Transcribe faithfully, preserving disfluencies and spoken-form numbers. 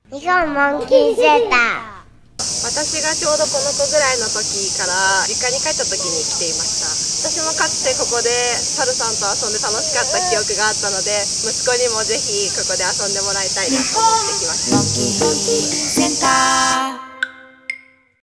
日本モンキーセンター。 私がちょうどこの子ぐらいの時から実家に帰った時に来ていました。私もかつてここでサルさんと遊んで楽しかった記憶があったので、息子にもぜひここで遊んでもらいたいなと思ってきました。 モンキーセンター。